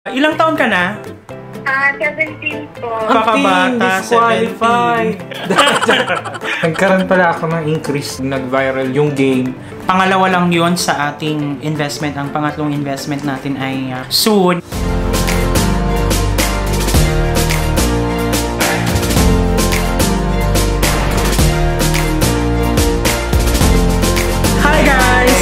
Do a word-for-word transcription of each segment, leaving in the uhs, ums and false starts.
Ilang taon ka na? Ah, seventeen po. Kakabata, disqualified. Nagkaroon pala ako ng increase, nag-viral yung game. Pangalawa lang yun sa ating investment. Ang pangatlong investment natin ay uh, soon. Hi guys!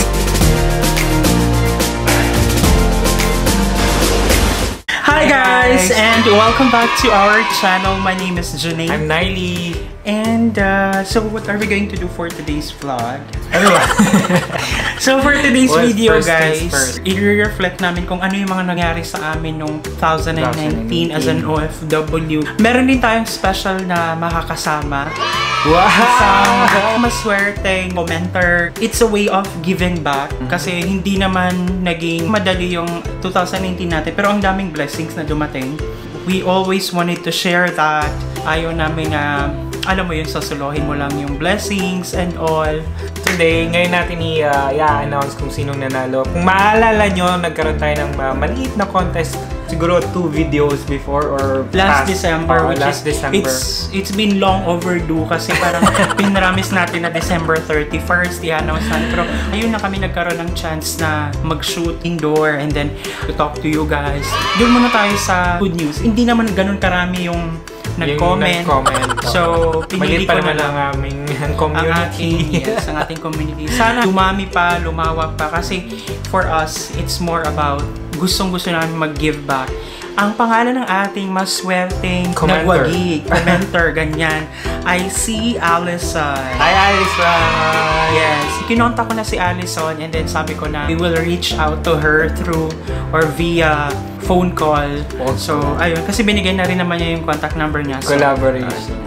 Hi guys! And welcome back to our channel. My name is Geronimo. I'm Niley. And uh, so what are we going to do for today's vlog? Ano ba? So for today's Well, video first things guys, first. i-reflect namin kung ano yung mga nangyari sa amin noong twenty nineteen as an O F W. Meron din tayong special na makakasama. Wow! Isang maswerteng commenter. It's a way of giving back. Kasi hindi naman naging madali yung twenty nineteen natin. Pero ang daming blessings na dumating. We always wanted to share that. Ayaw namin na, alam mo yun, sasuluhin mo lang yung blessings and all. Today, ngayon natin i-announce uh, kung sinong nanalo. Kung maalala nyo, nagkaroon tayo ng uh, maliit na contest. Siguro two videos before or Last past, December, uh, which last is, December. It's, it's been long overdue kasi parang pinramis natin na December thirty-first i-announce natin. Pero ayun na kami nagkaroon ng chance na mag-shoot indoor and then to talk to you guys. Doon muna tayo sa good news. Hindi naman ganun karami yung nag-comment. Nag So, pinili ko na lang ang aming community. Ang ating, yes, ang ating community. Sana dumami pa, lumawak pa. Kasi for us, it's more about gustong-gusto namin mag-give back. Ang pangalan ng ating maswerteng nagwagi, commenter, ganyan, ay si Allison. Hi, Allison! Yes. Kinontak ko na si Allison and then sabi ko na we will reach out to her through or via phone call. Also. So, ayun. Kasi binigay na rin naman niya yung contact number niya. So, collaboration.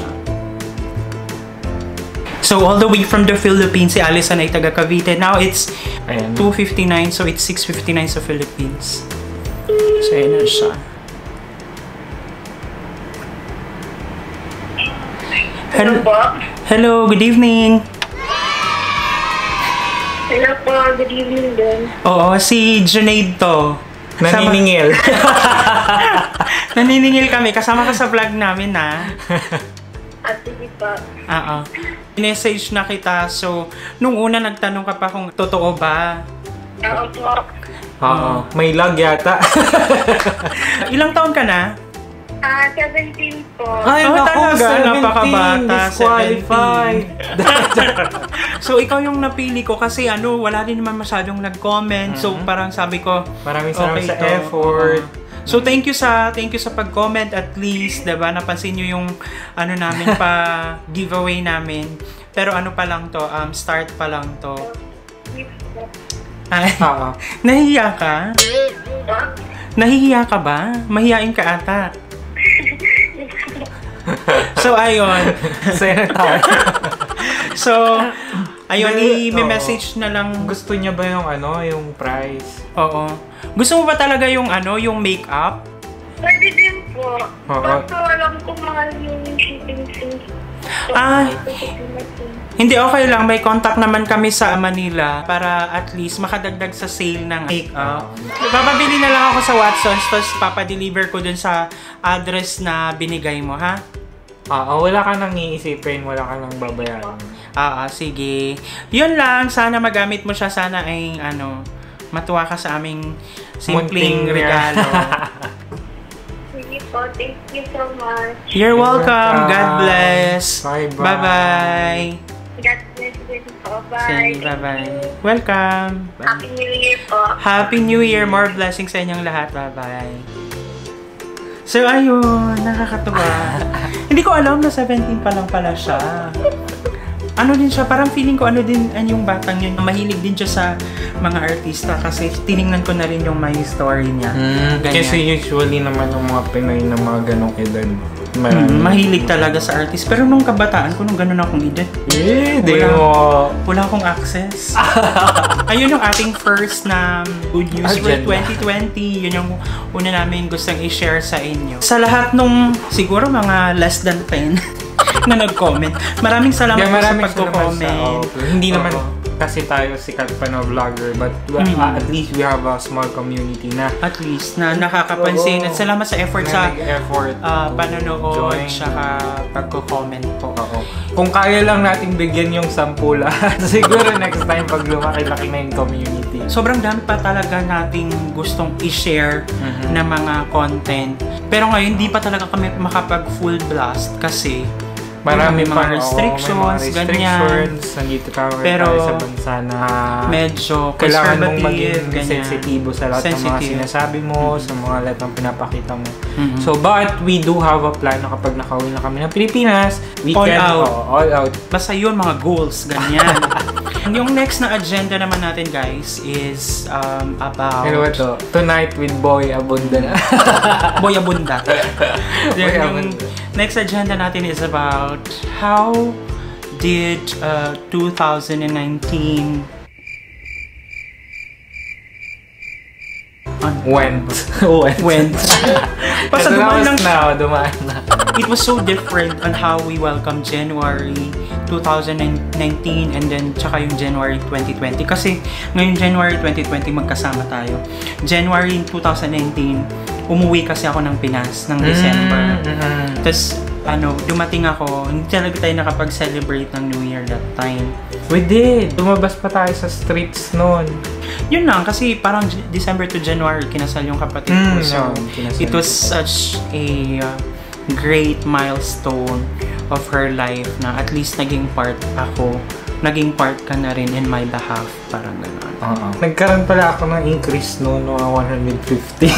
So, all the way from the Philippines, si Allison ay taga Cavite. Now, it's Ayan. two fifty-nine, so it's six fifty-nine sa Philippines. So, ayan na siya. Hello po. Hello, good evening. Hello po, good evening din. Oo, si Junaid to. Naniningil. Naniningil kami. Kasama ka sa vlog namin, na. At sige po. Oo. Message na kita. So, nung una nagtanong ka pa kung totoo ba. Oo po. Oo. May lag yata. Ilang taon ka na? Ah, seventeen po. Ay, Oh, naku, talaga, napakabata, disqualified. So, ikaw yung napili ko kasi ano, wala din naman masyadong nag-comment. So, parang sabi ko, Maraming salamat okay sa to. effort. So, thank you sa thank you sa pag-comment at least, 'di ba? Napansin niyo yung ano namin pa giveaway namin. Pero ano pa lang to, um start pa lang to. Ay, Oo. nahihiya ka? Nahihiya ka ba? Mahihiyain ka ata. So, ayun. Senator. So, ayun, Well, i-message na lang. Gusto niya ba yung ano, yung prize? Oo. Gusto mo ba talaga yung ano, yung makeup? Pwede din po. Oo. Basta alam ko mahal yung shipping fees. So, Ah. ito sa Philippines. Hindi, okay lang. May contact naman kami sa Manila para at least makadagdag sa sale ng makeup. Papabili na lang ako sa Watson's tapos papadeliver ko dun sa address na binigay mo, ha? Oo, wala ka nang iisipin, wala ka nang babayaran. Ah, sige. Yun lang. Sana magamit mo siya. Sana ay, ano, matuwa ka sa aming simpleng Munting regalo. Sige po, thank you so much. You're welcome. welcome. God bless. Bye-bye. Bye-bye. God bless you po. Bye. Sige, bye-bye. Welcome. Bye. Happy New Year po. Happy New Year. More blessings sa inyong lahat. Bye-bye. So, ayun. Nakakatuwa. Hindi ko alam na seventeen pa lang pala siya. Ano din siya, parang feeling ko ano din an yung batang yun. Mahilig din siya sa mga artista kasi tiningnan ko na rin yung my story niya. Mm, Ganyan. kasi usually naman yung mga Pinoy na mga ganong edad. Hmm, mahilig talaga sa artist. Pero nung kabataan ko, nung ganun akong edad, eh, di wala, mo. wala akong access. Ayun yung ating first na good news for twenty twenty. Yun yung una namin gustong i-share sa inyo. Sa lahat nung siguro mga less than ten na nag-comment. Maraming salamat Yeah, po maraming sa pagko-comment. salamat sa, oh, hindi naman Oo. kasi tayo sikat pa na vlogger, but mm-hmm. uh, at least we have a small community na. At least na nakakapansin. At salamat sa effort na sa effort uh, panonood, tsaka pagko-comment po. Oo. Kung kaya lang nating bigyan yung sampu lahat, siguro next time pag lumaki-laki na yung community. Sobrang dami pa talaga nating gustong i-share mm-hmm. na mga content. Pero ngayon, hindi pa talaga kami makapag full blast kasi marami mga pang restrictions, oh, ganyan. Nandito tayo pero sa bansa na medyo kailangan mong maging ganyan. Sensitibo sa lahat ng mga sinasabi mo, mm-hmm. sa mga lahat ng pinapakita mo. Mm-hmm. So, but we do have a plan na kapag nakauwi na kami ng Pilipinas, we all can out. Oh, all out. Basta yun, mga goals, ganyan. Yung next na agenda naman natin, guys, is um, about... Ano ba to? Tonight with Boy Abunda na. Boy Abunda. Boy Yung next agenda natin is about how did uh, two thousand nineteen went. went. Went. Basta dumaan lang na, dumaan na. It was so different on how we welcome January two thousand nineteen and then tsaka yung January twenty twenty. Kasi ngayon January twenty twenty magkasama tayo. January two thousand nineteen, umuwi kasi ako ng Pinas ng December. Mm-hmm. Tapos ano, dumating ako, hindi talaga tayo nakapag-celebrate ng New Year that time. We did! Lumabas pa tayo sa streets noon. Yun lang, kasi parang December to January, kinasal yung kapatid ko. Mm, so, no, it was such a uh, great milestone of her life na at least naging part ako. Naging part ka na rin in my behalf. Parang gano'n. Uh-huh. Nagkaroon pala ako ng increase noon, no, one hundred fifty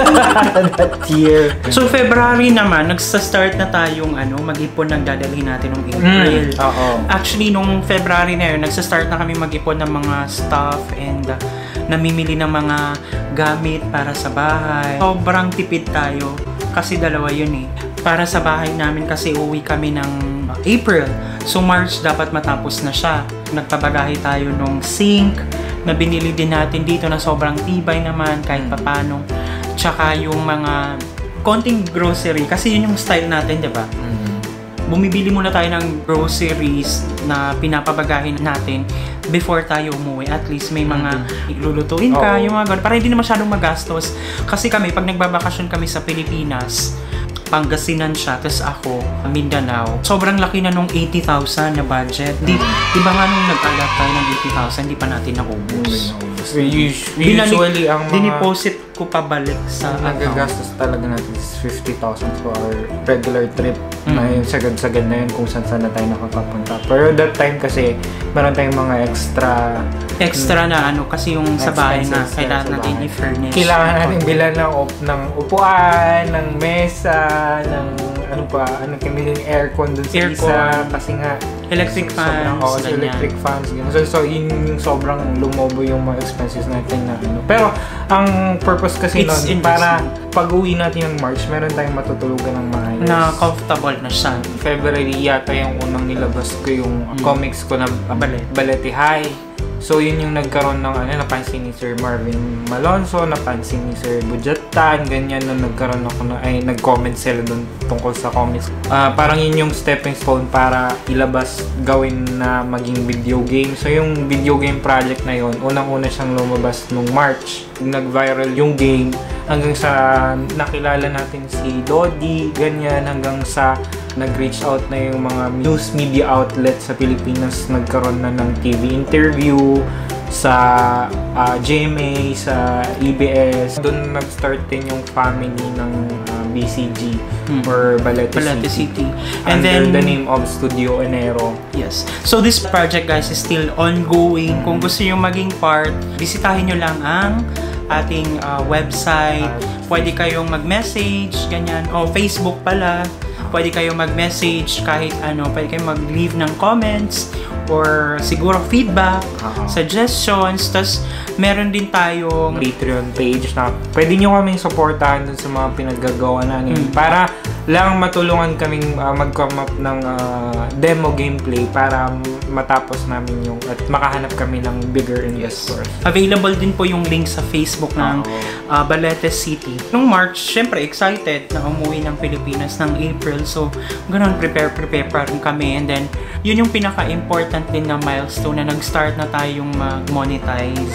that year. So, February naman, nagsa-start na tayong ano, mag-ipon ng dadalhin natin ng April. Mm, uh-oh. Actually, nung February na yun, nagsa-start na kami mag-ipon ng mga stuff and uh, namimili ng mga gamit para sa bahay. Sobrang tipid tayo kasi dalawa yun eh. Para sa bahay namin kasi uwi kami ng April. So March dapat matapos na siya. Nagpabagahe tayo nung sink na binili din natin dito na sobrang tibay naman kahit papano. Tsaka yung mga konting grocery kasi yun yung style natin, di ba? Mm-hmm. Bumibili muna tayo ng groceries na pinapabagahin natin before tayo umuwi. At least may mga ilulutuin ka, oh. yung mga ganun. Para hindi na masyadong magastos. Kasi kami, pag nagbabakasyon kami sa Pilipinas, Pangasinan siya, tapos ako, Mindanao. Sobrang laki na nung eighty thousand na budget. Di, di ba nga nung nag-alat tayo ng eighty thousand, di pa natin naubos. So, usually, usually ang mga... Diniposit ko pabalik sa nagagastos talaga natin is fifty thousand for our regular trip. Mm. Na yung sagad-sagad na yun kung saan-saan na tayo nakakapunta. Pero that time kasi, meron tayong mga extra... Extra na ano, kasi yung sa bahay na kailangan natin i-furnish. Kailangan natin bilan ng, op- ng upuan, ng mesa, ng ano pa, ano kami yung aircon dun sa aircon, isa. Kasi nga, electric so, fans, sobrang, oh, so electric fans. Ganun. So, so, yun yung sobrang lumobo yung mga expenses natin na ano. Pero, ang purpose kasi nun, para pag-uwi natin ng March, meron tayong matutulugan ng maayos. Na comfortable na siya. February yata yung unang nilabas ko yung mm. comics ko na uh, Ballet. Balete High. So, yun yung nagkaroon ng, ano, napansin ni Sir Marvin Malonzo, napansin ni Sir Bujatan, ganyan, nung nagkaroon ako na, ay, nag-comment sila dun tungkol sa comics. Uh, parang yun yung stepping stone para ilabas, gawin na maging video game. So, yung video game project na yun, unang-una siyang lumabas nung March. Nag-viral yung game, hanggang sa nakilala natin si Lodi, ganyan, hanggang sa nag-reach out na yung mga news media outlets sa Pilipinas, nagkaroon na ng T V interview sa uh, G M A, sa E B S. Doon nag-start din yung family ng uh, B C G hmm. or Balete, Balete City. City. And under then, the name of Studio Enero. Yes. So this project, guys, is still ongoing. Kung gusto nyo maging part, bisitahin nyo lang ang ating uh, website. Pwede kayong mag-message, ganyan. O, Facebook pala. Pwede kayong mag-message kahit ano. Pwede kayong mag-leave ng comments or siguro feedback, uh-huh. suggestions. Tapos, meron din tayong Patreon page na pwede nyo kaming supportahan dun sa mga pinaggagawa namin. Mm. Para lang matulungan kaming uh, mag-come up ng uh, demo gameplay para matapos namin yung at makahanap kami ng bigger investors. Yes. Available din po yung link sa Facebook ng uh, Balete City. Nung March, syempre excited na umuwi ng Pilipinas ng April. So, ganun, prepare, prepare pa rin kami. And then, yun yung pinaka-important important din na milestone na nag-start na tayong mag-monetize.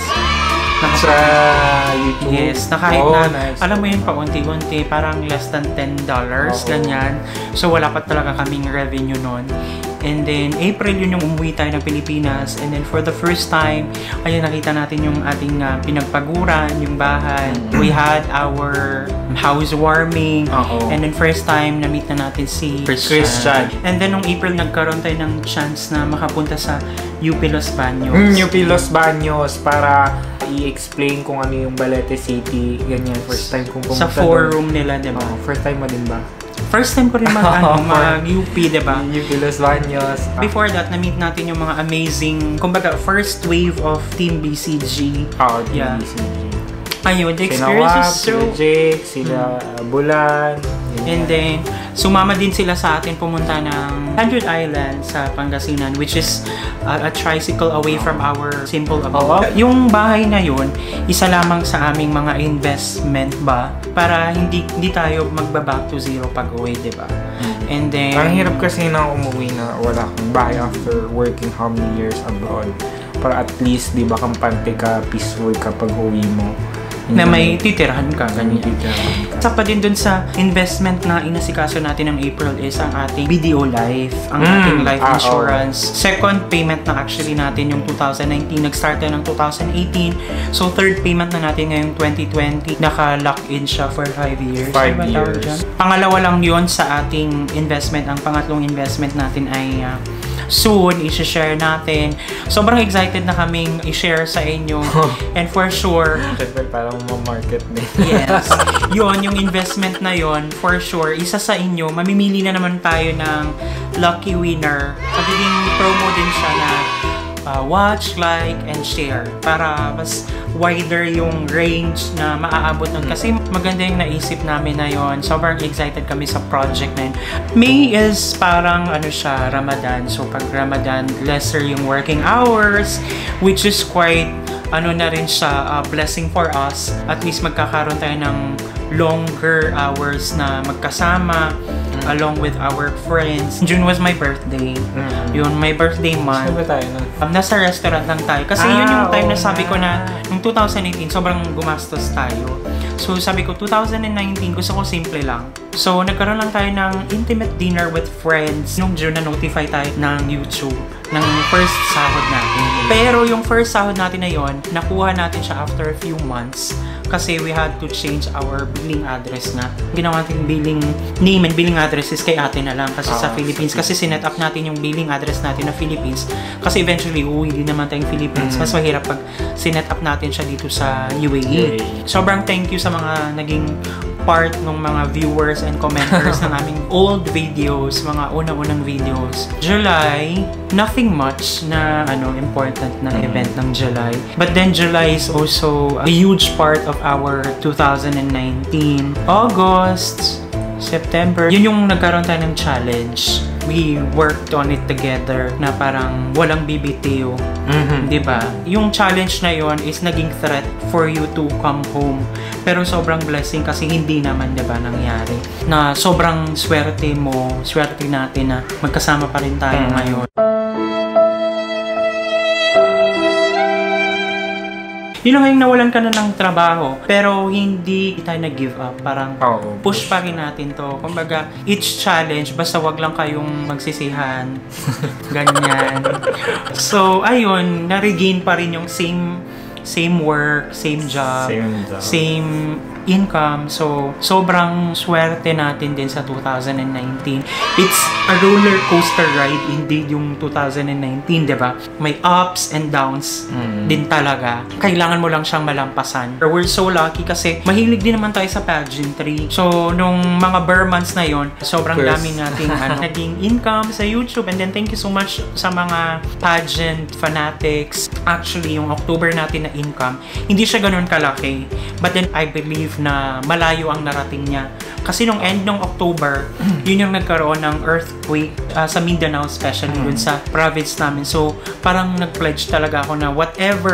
Sa YouTube? Yes, na kahit oh, na, nice. alam mo yun, paunti-unti, parang less than ten dollars, oh, ganyan. So, wala pa talaga kaming revenue nun. And then, April yun yung umuwi tayo ng Pilipinas. And then, for the first time, ayun, nakita natin yung ating uh, pinagpaguran, yung bahay. Mm-hmm. We had our housewarming. Uh-oh. And then, first time, na-meet na natin si Christian. Christian. And then, nung April, nagkaroon tayo ng chance na makapunta sa U P Los Baños. Mm, U P Los Baños para i-explain kung ano yung Balete City. Ganyan, first time kong pumunta sa forum nila, diba? Oh, first time mo din ba? First time ko rin mag, ano, mag-U P, diba? U P Los Baños. Before that, na-meet natin yung mga amazing, kumbaga, first wave of Team B C G. Oh, Team yeah. B C G. Ayun, the experience is so... Sila Jake, sila hmm. Bulan. And then, sumama din sila sa atin pumunta ng Hundred Island sa Pangasinan, which is uh, a tricycle away from our simple abode. Oh. Yung bahay na yun, isa lamang sa aming mga investment ba para hindi hindi tayo magba-back to zero pag-uwi, diba? Hmm. And then... Ang hirap kasi na umuwi na wala kang bahay after working how many years abroad. Para at least, di ba, kampante ka, peaceful ka pag-uwi mo. Na may titirahan ka, ganyan. Titirahan ka. Sa pa din dun sa investment na inasikaso natin ng April is ang ating B D O Life, ang mm, ating life ah, insurance. Oh. Second payment na actually natin yung two thousand nineteen, nag-start na ng two thousand eighteen. So third payment na natin ngayong twenty twenty, naka-lock in siya for five years. five diba, years. Pangalawa lang yun sa ating investment. Ang pangatlong investment natin ay uh, soon, i-share natin. Sobrang excited na kaming i-share sa inyo. And for sure, siyempre parang ma-market din. yes. Yun, yung investment na yun, for sure, isa sa inyo, mamimili na naman tayo ng lucky winner. Magiging promo din siya na uh, watch, like, and share. Para mas wider yung range na maaabot nun. Kasi maganda yung naisip namin na yon. Sobrang excited kami sa project na yun. May is parang ano siya, Ramadan. So pag Ramadan, lesser yung working hours, which is quite ano na rin siya, uh, blessing for us. At least magkakaroon tayo ng longer hours na magkasama along with our friends. June was my birthday. Mm-hmm. Yun, my birthday month. Saan ba tayo nun? Um, nasa restaurant lang tayo. Kasi ah, yun yung time oh, na sabi ko na noong two thousand eighteen, sobrang gumastos tayo. So sabi ko, two thousand nineteen, gusto ko simple lang. So nagkaroon lang tayo ng intimate dinner with friends. Noong June, na-notify tayo ng YouTube ng first sahod natin. Pero yung first sahod natin na yon, nakuha natin siya after a few months. Kasi we had to change our billing address na. Ginawa natin billing name and billing address is kay ate na lang kasi oh, sa Philippines. Kasi sinet up natin yung billing address natin na Philippines. Kasi eventually, uuwi din naman tayong Philippines. Mas mahirap pag sinet up natin siya dito sa U A E. Sobrang thank you sa mga naging part ng mga viewers and commenters ng aming old videos, mga una-unang videos. July, nothing much na ano important na event ng July. But then July is also a huge part of our two thousand nineteen. August, September, yun yung nagkaroon tayo ng challenge. We worked on it together na parang walang bibitiw. Mm-hmm. Diba? Yung challenge na yon is naging threat for you to come home. Pero sobrang blessing kasi hindi naman, diba, nangyari. Na sobrang swerte mo, swerte natin na magkasama pa rin tayo mm-hmm. ngayon. Yun lang yung nawalan ka na ng trabaho, pero hindi tayo nag-give up. Parang oh, push pa rin natin to. Kumbaga, each challenge, basta wag lang kayong magsisihan. Ganyan. So, ayun, na-regain pa rin yung same same work, same job, same, job. same income. So, sobrang swerte natin din sa two thousand nineteen. It's a roller coaster ride indeed yung two thousand nineteen, diba? May ups and downs mm. din talaga. Kailangan mo lang siyang malampasan. We're so lucky kasi mahilig din naman tayo sa pageantry. So, nung mga bare months na yon, sobrang First. dami nating ano, naging income sa YouTube. And then, thank you so much sa mga pageant fanatics. Actually, yung October natin na income, hindi siya ganun kalaki. But then, I believe na malayo ang narating niya. Kasi nung end ng October, yun yung nagkaroon ng earthquake uh, sa Mindanao, especially mm. dun sa province namin. So, parang nag-pledge talaga ako na whatever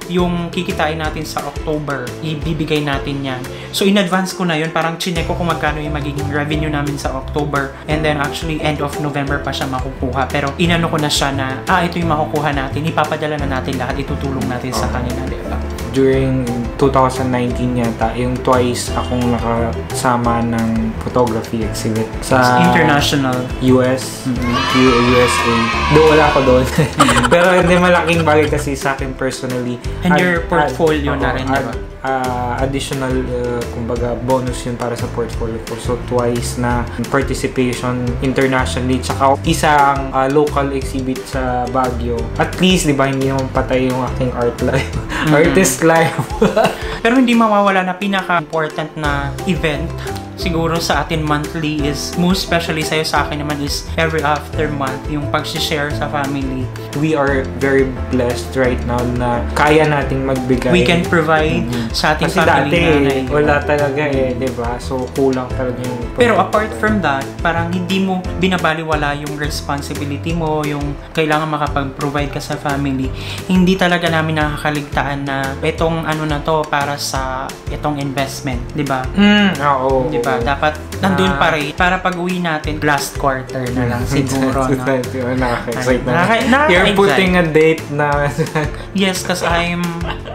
yung kikitain natin sa October, ibibigay natin yan. So in advance ko na yun, parang chinek ko kung magkano yung magiging revenue namin sa October, and then actually end of November pa siya makukuha. Pero inano ko na siya na, ah, ito yung makukuha natin, ipapadala na natin lahat, itutulong natin sa kanila, diba? During twenty nineteen yata, yung twice akong nakasama ng photography exhibit sa international U S, mm-hmm. U S A. Doon wala ako doon. Pero hindi malaking bagay kasi sa akin personally. And ad, your portfolio ad, na rin, ad, diba? Uh, additional, uh, kumbaga, bonus yun para sa portfolio ko. So, twice na participation internationally. Tsaka isang uh, local exhibit sa Baguio. At least, di ba, hindi naman patay yung aking art life. Mm-hmm. Artist life. Pero hindi mawawala na pinaka-important na event siguro sa atin monthly is, most especially sa'yo, sa akin naman is every after month, yung pag-share sa family. We are very blessed right now na kaya nating magbigay. We can provide mm-hmm. sa ating kasi family. Kasi dati, na wala talaga eh, diba? So, kulang talaga yung... Pero apart from that, parang hindi mo binabaliwala yung responsibility mo, yung kailangan makapag-provide ka sa family. Hindi talaga namin nakakaligtaan na itong ano na to para sa itong investment, diba? Mm, oo. Diba? Dapat nandun pa rin para pag-uwi natin last quarter na lang siguro. No? Nakaka-excite na. Nakaka- You're putting a date na. Yes, because I'm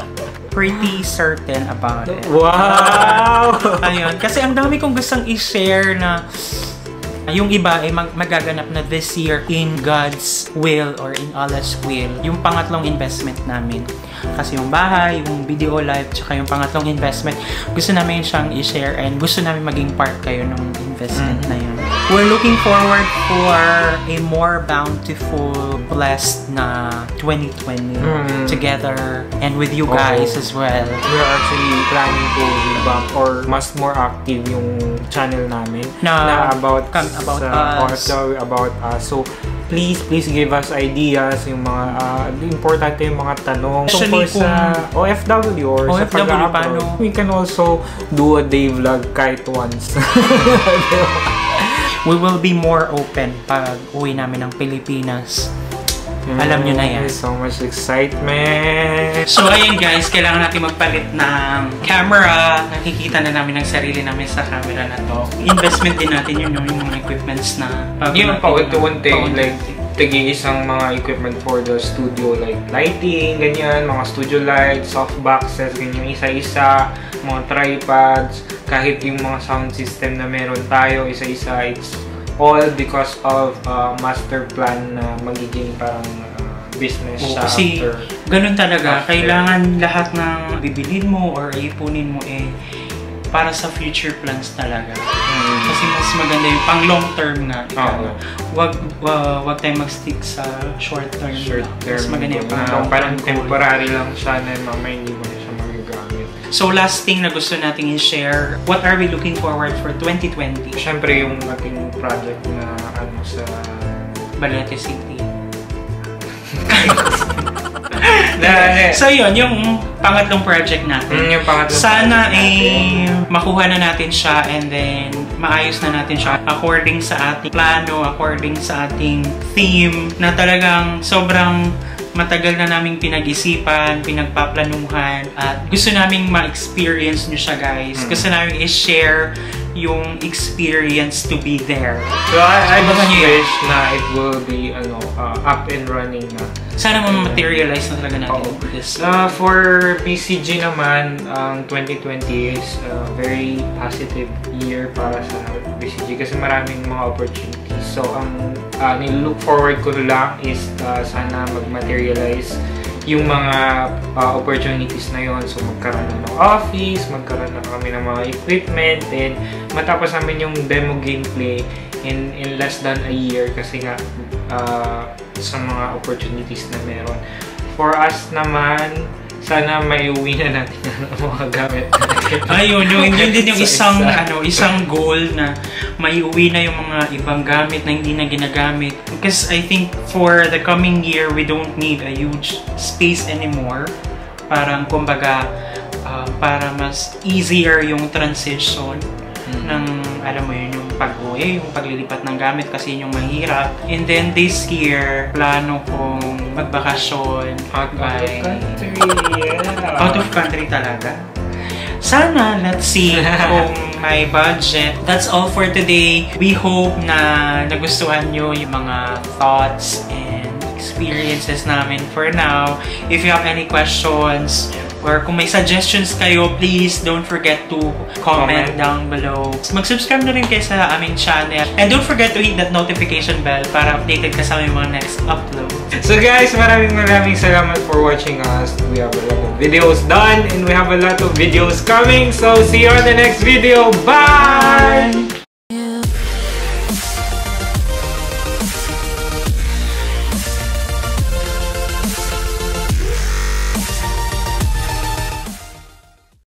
pretty certain about it. Wow! Ayun. Kasi ang dami kong gustong i-share na yung iba ay mag magaganap na this year in God's will or in Allah's will. Yung pangatlong investment namin. Kasi yung bahay, yung video live, tsaka yung pangatlong investment, gusto namin siyang i-share and gusto namin maging part kayo ng investment mm. na yun. We're looking forward for a more bountiful, blessed na twenty twenty mm. together and with you guys oh. as well. We're actually planning to revamp or mas more active yung channel namin na, na about about sa us. O F W, about us. So, please, please give us ideas, yung mga, uh, importante yung mga tanong tungkol sa O F W or O sa F W, pag-upload. We can also do a day vlog kahit once. We will be more open pag uwi namin ng Pilipinas. Mm, alam nyo na yan. So much excitement. So ayun guys, kailangan natin magpalit ng camera. Nakikita na namin ang sarili namin sa camera na to. Investment din natin yun, yung mga equipments na yun ang paunti-unti, like tagi-isang mga equipment for the studio, like lighting, ganyan, mga studio lights, softboxes, ganyan, isa-isa, mga tripods, kahit yung mga sound system na meron tayo, isa-isa, it's all because of uh, master plan na magiging parang uh, business oh, siya kasi after. Ganun talaga, after. Kailangan lahat ng bibilin mo or ipunin mo eh para sa future plans talaga. Mm. Kasi mas maganda yung pang long term nga. Oh. Wag, uh, wag tayong mag-stick sa short term. Short term. Mas maganda yung pang no, long parang term temporary lang siya na mamay hindi mo na siya magagamit. So last thing na gusto nating i-share, what are we looking forward for twenty twenty? Siyempre yung ating project na ano sa Balete City. So yun, yung pangatlong project natin. Mm, yung pangatlong Sana ay eh, makuha na natin siya and then maayos na natin siya according sa ating plano, according sa ating theme na talagang sobrang matagal na naming pinag-isipan, pinagpaplanuhan at gusto naming ma-experience nyo siya guys. Mm. Gusto namin i-share yung experience to be there. So I, I just wish na it will be ano, uh, up and running na. Sana ma-materialize na talaga natin oh. this. Uh, for B C G naman, ang um, twenty twenty is a very positive year para sa B C G kasi maraming mga opportunities. So ang uh, nilook forward ko lang is uh, sana mag-materialize yung mga uh, opportunities na yon. So magkaroon na ng office, magkaroon na kami ng mga equipment, and matapos namin yung demo gameplay in in less than a year kasi nga uh, sa mga opportunities na meron. For us naman, sana may uwi na natin ang mga gamit natin. Ayun, yun, yun din yung isang, ano, isang goal na may uwi na yung mga ibang gamit na hindi na ginagamit. Because I think for the coming year, we don't need a huge space anymore. Parang, kumbaga, uh, para mas easier yung transition. mm. ng, alam mo yun, yung pag-uwi, yung paglilipat ng gamit kasi yun yung mahirap. And then this year, plano kong magbakasyon. Out of country, yeah. Out of country talaga. Sana, let's see kung may budget. That's all for today. We hope na nagustuhan nyo yung mga thoughts and experiences namin for now. If you have any questions or kung may suggestions kayo, please don't forget to comment, comment. down below. Mag-subscribe na rin kayo sa aming channel. And don't forget to hit that notification bell para updated ka sa aming mga next upload. So guys, maraming maraming salamat for watching us. We have a lot of videos done and we have a lot of videos coming. So see you on the next video. Bye! Bye.